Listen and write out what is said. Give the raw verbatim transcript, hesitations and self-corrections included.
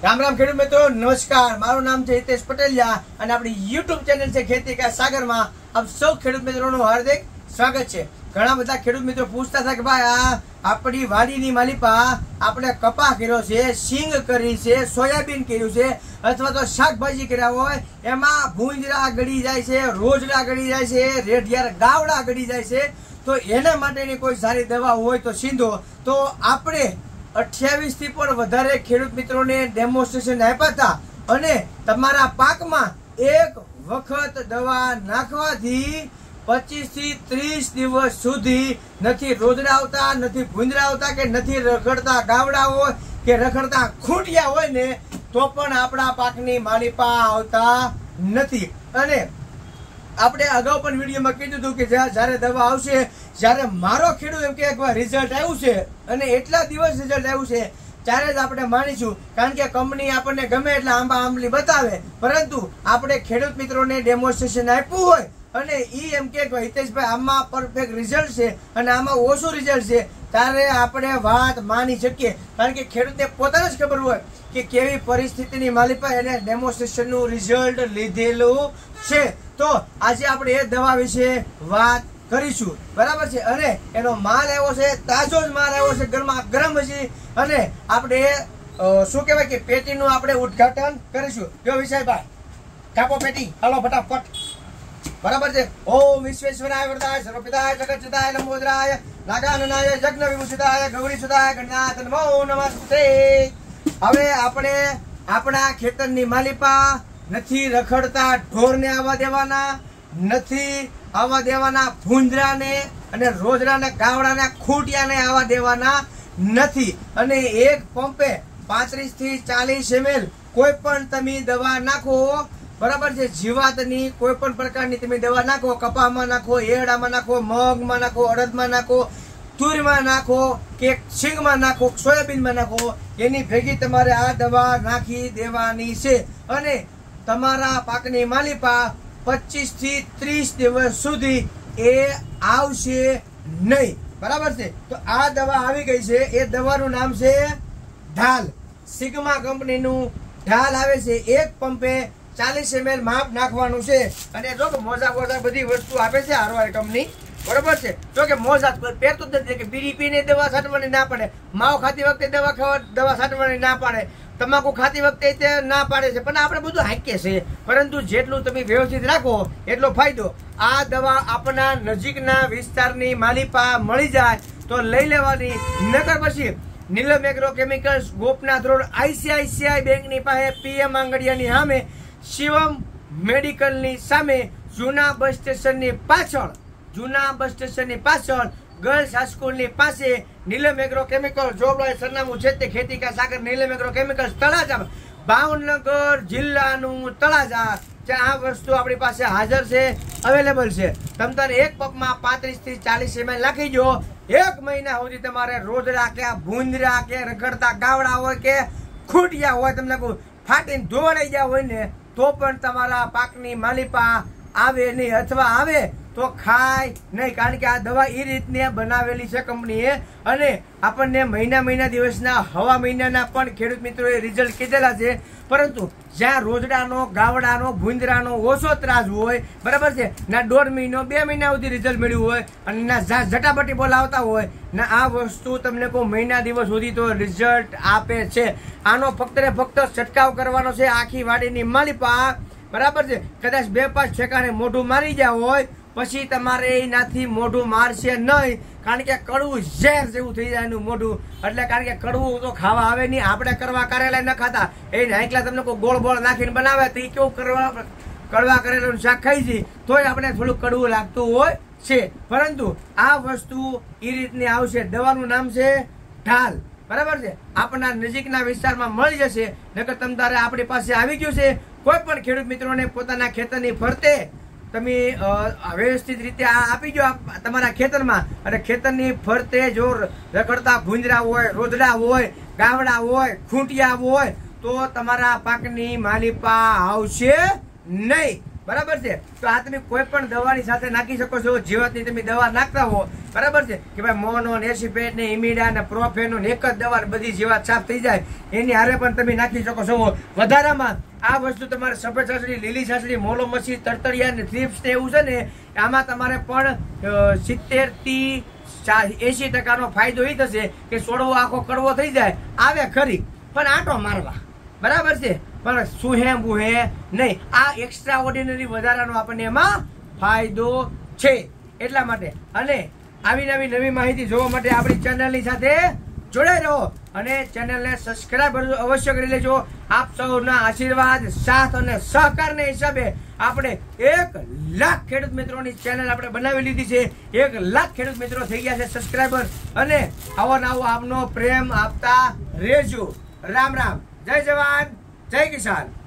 राम राम खेडूत मित्रों, नमस्कार। मारू नाम है हितेश पटेलिया और अपनी यूट्यूब चैनल से खेती का सागर में अब सब खेडूत मित्रों हार्दिक स्वागत है। घणा बधा खेडूत मित्रों पूछता था कि भाई आ आपणी वाडीनी मालिपा आपणे कपा कर्यो छे, सींग करी छे, सोयाबीन कर्युं छे अथवा तो शाकभाजी कर्या होय एमां भूंजरा गળી जाय छे, रोजड़ा गળી जाय छे, रेडियार गावड़ा गળી जाय छे, तो एना माटेनी कोई सारी दवा होय तो सींधो। तो आपणे अठावीस थी पण वधारे खेडूत मित्रों ने डेमोन्स्ट्रेशन आप्या था अने तमारा पाकमां एक वखत दवा नाखवाथी पच्चीस थी तीस दिवस सुधी नथी रोजड़ा आवता, नथी भूंजरा आवता के नथी रखड़ता गावड़ा होय के रखड़ता खूंटिया होय ने तो पण आपणा पाकनी मालिपा आवता नथी। अने આપણે અગાઉ પણ વિડીયોમાં કીધું હતું કે જ્યારે દવા આવશે, જ્યારે મારો ખેડૂત એમ કે એકવાર રિઝલ્ટ આવ્યું છે અને એટલા દિવસ રિઝલ્ટ આવ્યું છે ત્યારે જ આપણે માનીશું, કારણ કે કંપની આપણને ગમે એટલે આંબા આંબલી બતાવે, પરંતુ આપણે ખેડૂત મિત્રોને ડેમોન્સ્ટ્રેશન આપ્યું હોય અને ઈ એમ કે હિતેશભાઈ આમાં પરફેક્ટ રિઝલ્ટ છે અને આમાં ઓછું રિઝલ્ટ છે ત્યારે આપણે વાત માની શકીએ, કારણ કે ખેડૂતને પોતાને જ ખબર હોય કે કેવી પરિસ્થિતિની માલિપા એને ડેમોન્સ્ટ્રેશનનું રિઝલ્ટ લીધેલું છે। तो आज આપણે એ દવા વિશે વાત કરીશું, બરાબર છે। અને એનો માલ આવ્યો છે, તાજો જ માલ આવ્યો છે, ગરમા ગરમ છે અને આપણે શું કહેવાય કે પેટીનું આપણે ઉદ્ઘાટન કરીશું। જો વિષયભાઈ કાપો પેટી, હાલો ફટાફટ, બરાબર છે। ઓમ વિશ્વેશ્વરાય વરદાય સર્વપિતાય જગતચિતાય લંબોદરાય નાગાનનાય જગ્ન વિભૂષિતાય ગૌરી સુતાય ગણનાથ નમો નમસ્તે। હવે આપણે આપણા ખેતરની માલિપા નથી રખડતા ઢોરને આવવા દેવાના, નથી આવવા દેવાના ભૂંજરાને અને રોજડાને ગાવડાને ખૂંટિયાને આવવા દેવાના નથી। અને એક પંપે પાંત્રીસ થી ચાલીસ એમએલ કોઈ પણ તમે દવા નાખો, બરાબર છે, જીવાતની કોઈ પણ પ્રકારની તમે દવા નાખો, કપામાં નાખો, એરડામાં નાખો, મગમાં નાખો, અડદમાં નાખો, તુરમાં નાખો કે સિંગમાં નાખો, સોયાબીનમાં નાખો, એની ભેગી તમારે આ દવા નાખી દેવાની છે અને તમારા પાકની માલિપા પચીસ થી ત્રીસ દિવસ સુધી એ આવશે નહીં, બરાબર છે। તો આ દવા આવી ગઈ છે, એ દવાનું નામ છે ઢાલ, સિગ્મા કંપનીનું ઢાલ આવે છે। એક પંપે ચાલીસ એમએલ માપ નાખવાનું છે અને જો કે મોજા મોજા બધી વસ્તુ આપે છે આરવાય કંપની, બરોબર છે। જો કે મોજા પહેરતું જ નથી કે બીડી પીને દવા છાંટવાની ના પડે, માવ ખાતી વખતે દવા ખાવા દવા છાંટવાની ના પાડે, તમાકુ ખાતી વખતે ના પાડે છે, પણ આપણે બધું હાક્ય છે, પરંતુ જેટલું તમે વ્યવસ્થિત રાખો એટલો ફાયદો। આ દવા આપણા નજીકના વિસ્તારની માલિપા મળી જાય તો લઈ લેવાની, નકર પછી Neelam agro chemicals, Gopnath road, ICICI બેંકની પાસે, પીએમ આંગડિયાની સામે, શિવમ મેડિકલની સામે, જૂના બસ સ્ટેશનની પાછળ, જૂના બસ સ્ટેશનની પાછળ गर्ल्स हाईस्कूल ની પાસે નીલમ એગ્રો કેમિકલ, જોબળાય સરનામું છે તે ખેતી કા સાગર નીલમ એગ્રો કેમિકલ તળાજા, ભાવનગર જિલ્લાનું તળાજા, જ્યાં આ વસ્તુ આપણી પાસે હાજર છે, અવેલેબલ છે। તમ તારે એક પંપમાં પાંત્રીસ થી ચાલીસ એમએલ નાખી દો, એક મહિના સુધી તમારે રોજડા કે ભૂંજરા કે રખડતા ગાવડા હોય કે ખૂંટિયા હોય તમને કોઈ ફાટીને ધોવાઈ ગયા હોય ને તો પણ તમારા પાકની માલિપા આવે નહીં, અથવા આવે તો ખાય નહીં, કારણ કે આ દવા એ રીતની બનાવેલી છે કંપનીએ અને આપણને મહિના મહિના દિવસના હવા મહિનાના પણ ખેડૂત મિત્રોએ રિઝલ્ટ કીધેલા છે, પરંતુ જ્યાં રોજડાનો ગાવડાનો ભૂંજરાનો ઓછો ત્રાસ હોય, બરાબર છે, ના દોઢ મહિનો બે મહિના સુધી રિઝલ્ટ મળ્યું હોય અને ના ઝટાપટી બોલાવતા હોય ને આ વસ્તુ તમને કોઈ મહિના દિવસ સુધી તો રિઝલ્ટ આપે છે। આનો ફક્ત ને ફક્ત છંટકાવ કરવાનો છે આખી વાડીની માલિપા, બરાબર છે। કદાચ બે પાંચ ઠેકાણે મોઢું મારી ગયા હોય પછી તમારે એનાથી મોઢું મારશે નહીં, કારણ કે કડવું ઝેર જેવું થઈ જાય એનું મોઢું, એટલે કારણ કે કડવું તો ખાવા આવે નહીં, આપણે કરવા કરેલા ન ખાતા, એ નાઈકલા તમને કોઈ ગોળ ગોળ નાખીને બનાવે તો એ કેવું કરવા કડવા કરેલું શાક ખાઈ છે તોય આપણે થોડું કડવું લાગતું હોય છે, પરંતુ આ વસ્તુ એ રીતની આવશે। દવાનું નામ છે ઢાલ, બરાબર છે, આપણા નજીકના વિસ્તારમાં મળી જશે, નકર તમ તારે આપણી પાસે આવી ગયું છે। કોઈ પણ ખેડૂત મિત્રોને પોતાના ખેતરની ફરતે તમે વ્યવસ્થિત રીતે આ આપી દો તમારા ખેતરમાં, અને ખેતરની ફરતે જો રખડતા ભૂંજરા હોય, રોજડા હોય, ગાવડા હોય, ખૂંટિયા હોય તો તમારા પાકની માલિપા આવશે નહીં। બરાબર છે. તો આ તમે કોઈ પણ દવાની સાથે નાખી શકો છો. જીવાતની તમે દવા નાખતા હો, બરાબર છે, કે ભાઈ મોનો ને એસિપેટ ને ઇમિડા ને પ્રોફેનો ને એક જ દવા બધી જીવાત સાફ થઈ જાય, એની હારે પણ તમે નાખી શકો છો. વધારામાં આ વસ્તુ તમારે સફેદ છાસડી, લીલી છાસડી, મોલો મચ્છી, તરતડિયા ને થ્રીપ્સ ને એવું છે ને, આમાં તમારે પણ સિત્તેર થી એસી ટકાનો ફાયદો એ થશે કે છોડવો આખો કડવો થઈ જાય, આવે ખરી પણ આટો મારવા, બરાબર છે, પણ સુહે બુહે નહીં. આ એક્સ્ટ્રા ઓર્ડિનરી વધારાનો આપણને એમાં ફાયદો છે. એટલા માટે અને આવી નવી નવી માહિતી જોવા માટે આપણી ચેનલની સાથે જોડાઈ રહો અને ચેનલને સબસ્ક્રાઇબ અવશ્ય કરી લેજો. આપ સૌના આશીર્વાદ, સાથ અને સહકારને હિસાબે આપણે એક લાખ ખેડૂત મિત્રોની ચેનલ આપણે બનાવી લીધી છે. એક લાખ ખેડૂત મિત્રો થઈ ગયા છે સબસ્ક્રાઇબર. અને આવો નવો આપનો પ્રેમ આપતા રહેજો. રામ રામ, જય જવાન, જય કિસાન.